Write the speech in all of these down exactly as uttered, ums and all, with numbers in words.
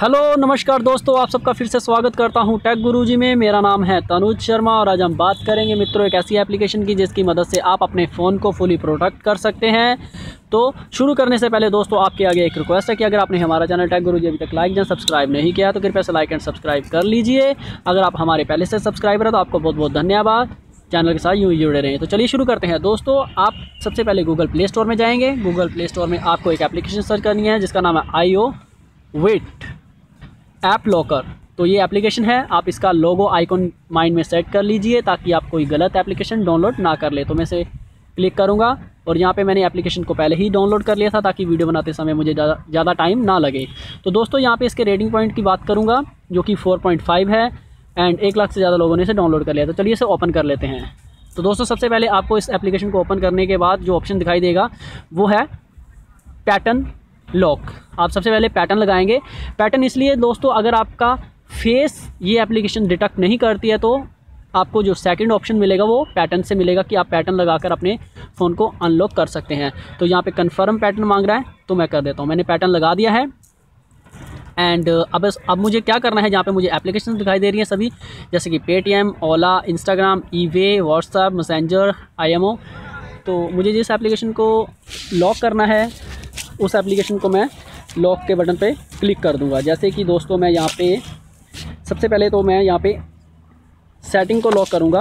Hello नमस्कार दोस्तों, आप सबका फिर से स्वागत करता हूं टेक गुरुजी में। मेरा नाम है तनुज शर्मा और आज हम बात करेंगे मित्रों एक ऐसी एप्लीकेशन की जिसकी मदद से आप अपने फ़ोन को फुली प्रोटेक्ट कर सकते हैं। तो शुरू करने से पहले दोस्तों आपके आगे एक रिक्वेस्ट है कि अगर आपने हमारा चैनल टेक गुरुजी अभी तक लाइक या सब्सक्राइब नहीं किया तो कृपया से लाइक एंड सब्सक्राइब कर लीजिए। अगर आप हमारे पहले से सब्सक्राइबर हैं तो आपको बहुत बहुत धन्यवाद। चैनल के साथ यूँ जुड़े रहें। तो चलिए शुरू करते हैं दोस्तों। आप सबसे पहले गूगल प्ले स्टोर में जाएंगे। गूगल प्ले स्टोर में आपको एक एप्लीकेशन सर्च करनी है जिसका नाम है IObit app locker. तो ये एप्लीकेशन है, आप इसका लोगो आइकॉन माइंड में सेट कर लीजिए ताकि आप कोई गलत एप्लीकेशन डाउनलोड ना कर ले। तो मैं इसे क्लिक करूँगा और यहाँ पे मैंने एप्लीकेशन को पहले ही डाउनलोड कर लिया था ताकि वीडियो बनाते समय मुझे ज़्यादा ज़्यादा टाइम ना लगे। तो दोस्तों यहाँ पे इसके रेटिंग पॉइंट की बात करूँगा जो कि फोर पॉइंट फाइव है एंड एक लाख से ज़्यादा लोगों ने इसे डाउनलोड कर लिया। तो चलिए इसे ओपन कर लेते हैं। तो दोस्तों सबसे पहले आपको इस एप्लीकेशन को ओपन करने के बाद जो ऑप्शन दिखाई देगा वो है पैटर्न लॉक। आप सबसे पहले पैटर्न लगाएंगे। पैटर्न इसलिए दोस्तों अगर आपका फेस ये एप्लीकेशन डिटेक्ट नहीं करती है तो आपको जो सेकंड ऑप्शन मिलेगा वो पैटर्न से मिलेगा कि आप पैटर्न लगाकर अपने फ़ोन को अनलॉक कर सकते हैं। तो यहाँ पे कंफर्म पैटर्न मांग रहा है तो मैं कर देता हूँ। मैंने पैटर्न लगा दिया है एंड अब अब मुझे क्या करना है, जहाँ पे मुझे एप्लीकेशन दिखाई दे रही हैं सभी जैसे कि Paytm, Ola, Instagram, eBay, WhatsApp, Messenger, imo. तो मुझे जिस एप्लीकेशन को लॉक करना है उस एप्लीकेशन को मैं लॉक के बटन पे क्लिक कर दूंगा। जैसे कि दोस्तों मैं यहाँ पे सबसे पहले तो मैं यहाँ पे सेटिंग को लॉक करूँगा।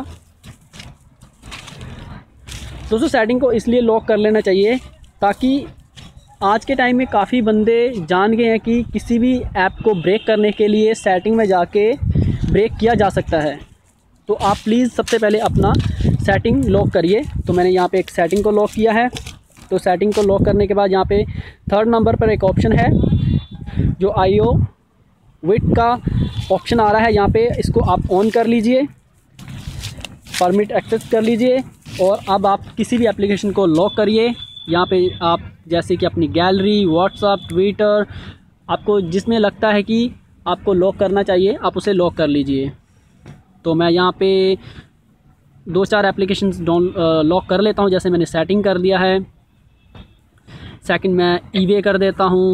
दोस्तों सेटिंग को इसलिए लॉक कर लेना चाहिए ताकि आज के टाइम में काफ़ी बंदे जान गए हैं कि किसी भी ऐप को ब्रेक करने के लिए सेटिंग में जाके ब्रेक किया जा सकता है। तो आप प्लीज़ सबसे पहले अपना सेटिंग लॉक करिए। तो मैंने यहाँ पे एक सेटिंग को लॉक किया है। तो सेटिंग को लॉक करने के बाद यहाँ पे थर्ड नंबर पर एक ऑप्शन है जो आई ओ वेट का ऑप्शन आ रहा है। यहाँ पे इसको आप ऑन कर लीजिए, परमिट एक्सेस कर लीजिए और अब आप किसी भी एप्लीकेशन को लॉक करिए। यहाँ पे आप जैसे कि अपनी गैलरी, व्हाट्सएप, ट्विटर, आपको जिसमें लगता है कि आपको लॉक करना चाहिए आप उसे लॉक कर लीजिए। तो मैं यहाँ पे दो चार एप्लीकेशंस डाउन लॉक कर लेता हूँ। जैसे मैंने सेटिंग कर दिया है, सेकंड मैं ईवे कर देता हूँ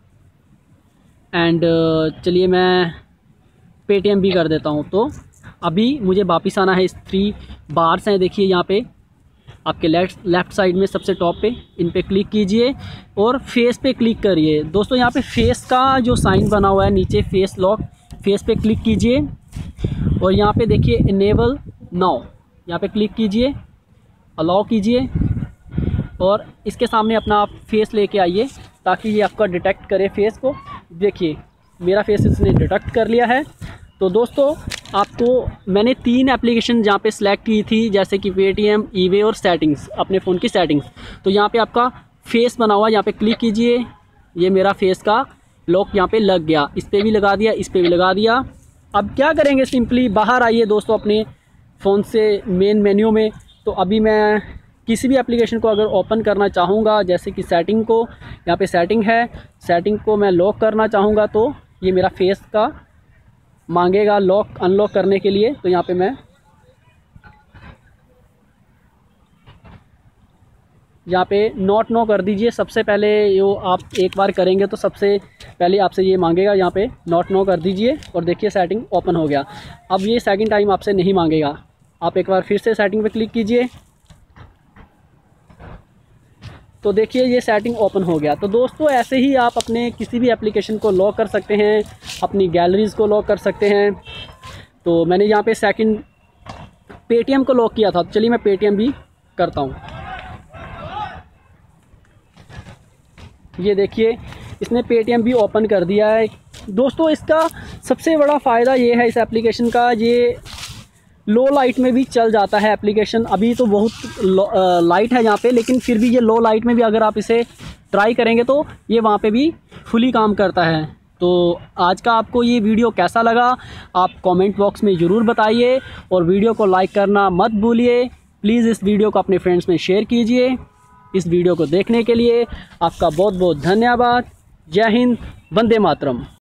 एंड चलिए मैं पेटीएम भी कर देता हूँ। तो अभी मुझे वापस आना है। इस थ्री बार्स हैं देखिए यहाँ पे आपके लेफ्ट लेफ़्ट साइड में सबसे टॉप पे, इन पे क्लिक कीजिए और फेस पे क्लिक करिए। दोस्तों यहाँ पे फेस का जो साइन बना हुआ है नीचे फेस लॉक, फेस पे क्लिक कीजिए और यहाँ पे देखिए इनेबल नाउ, यहाँ पे क्लिक कीजिए, अलाउ कीजिए और इसके सामने अपना आप फेस लेके आइए ताकि ये आपका डिटेक्ट करे फेस को। देखिए मेरा फेस इसने डिटेक्ट कर लिया है। तो दोस्तों आपको मैंने तीन एप्लीकेशन जहाँ पे सिलेक्ट की थी जैसे कि पेटीएम, ईवे और सेटिंग्स, अपने फ़ोन की सेटिंग्स। तो यहाँ पे आपका फेस बना हुआ है, यहाँ पे क्लिक कीजिए। ये मेरा फेस का लॉक यहाँ पे लग गया। इस पर भी लगा दिया, इस पर भी लगा दिया। अब क्या करेंगे, सिंपली बाहर आइए दोस्तों अपने फ़ोन से मेन मेन्यू में। तो अभी मैं किसी भी एप्लीकेशन को अगर ओपन करना चाहूँगा जैसे कि सेटिंग को, यहाँ पे सेटिंग है, सेटिंग को मैं लॉक करना चाहूँगा तो ये मेरा फेस का मांगेगा लॉक अनलॉक करने के लिए। तो यहाँ पे मैं यहाँ पे नॉट नो कर दीजिए। सबसे पहले यो आप एक बार करेंगे तो सबसे पहले आपसे ये मांगेगा, यहाँ पे नॉट नो कर दीजिए और देखिए सेटिंग ओपन हो गया। अब ये सेकंड टाइम आपसे नहीं मांगेगा। आप एक बार फिर से सेटिंग पे क्लिक कीजिए तो देखिए ये सेटिंग ओपन हो गया। तो दोस्तों ऐसे ही आप अपने किसी भी एप्लीकेशन को लॉक कर सकते हैं, अपनी गैलरीज़ को लॉक कर सकते हैं। तो मैंने यहाँ पे सेकंड पेटीएम को लॉक किया था, चलिए मैं पेटीएम भी करता हूँ। ये देखिए इसने पेटीएम भी ओपन कर दिया है। दोस्तों इसका सबसे बड़ा फ़ायदा ये है इस एप्लीकेशन का, ये लो लाइट में भी चल जाता है एप्लीकेशन। अभी तो बहुत लाइट है यहाँ पे, लेकिन फिर भी ये लो लाइट में भी अगर आप इसे ट्राई करेंगे तो ये वहाँ पे भी फुली काम करता है। तो आज का आपको ये वीडियो कैसा लगा आप कमेंट बॉक्स में ज़रूर बताइए और वीडियो को लाइक करना मत भूलिए। प्लीज़ इस वीडियो को अपने फ्रेंड्स में शेयर कीजिए। इस वीडियो को देखने के लिए आपका बहुत बहुत धन्यवाद। जय हिंद, वंदे मातरम।